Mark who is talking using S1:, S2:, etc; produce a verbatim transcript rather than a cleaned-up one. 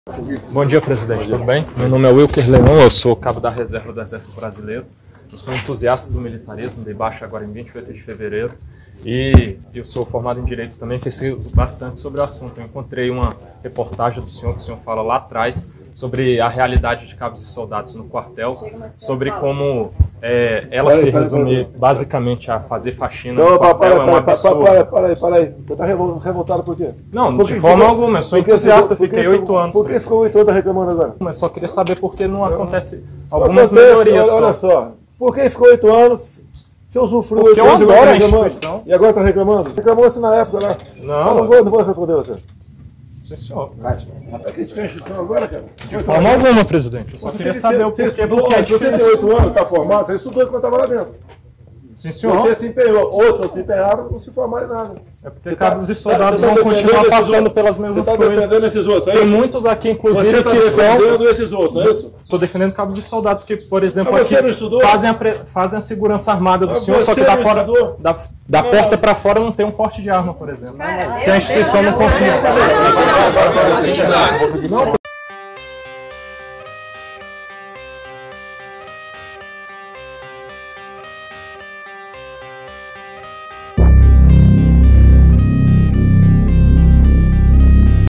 S1: Bom dia, presidente. Tudo bem? Meu nome é Wilker Leão, eu sou cabo da reserva do Exército Brasileiro. Eu sou entusiasta do militarismo, dei baixa agora em vinte e oito de fevereiro. E eu sou formado em Direito também, pesquiso bastante sobre o assunto. Eu encontrei uma reportagem do senhor, que o senhor fala lá atrás, sobre a realidade de cabos e soldados no quartel, sobre como é, ela se resume basicamente a fazer faxina no quartel. É um absurdo.
S2: Para aí, para aí, para aí. Você está revoltado por quê?
S1: Não, de forma alguma, eu sou entusiasta, fiquei oito anos.
S2: Por que ficou oito anos reclamando agora?
S1: Mas só queria saber por que não acontece algumas melhorias só.
S2: Olha só, por que ficou oito anos? Você usufruiu
S1: porque eu adoro a instituição.
S2: E agora está reclamando? Reclamou-se na época lá.
S1: Não,
S2: ah, não, vou, não vou responder você.
S1: Sim, senhor.
S2: Está criticando a instituição agora, cara?
S1: De forma alguma, presidente. Eu só queria saber o porquê, porque é difícil.
S2: Você tem oito anos, está formado, você estudou enquanto estava lá dentro.
S1: Sim, senhor.
S2: Você se empenhou. Outros se empenharam, não se formaram em nada.
S1: É porque cabos e soldados vão continuar passando pelas mesmas coisas.
S2: Você está defendendo esses outros, é isso?
S1: Tem muitos aqui, inclusive, que são...
S2: Você está defendendo esses outros, é isso?
S1: Estou defendendo cabos e soldados que, por exemplo,
S2: aqui
S1: fazem a, fazem a segurança armada do senhor, só que da, fora, da, da porta para fora não tem um porte de arma, por exemplo. Que a instituição não confia.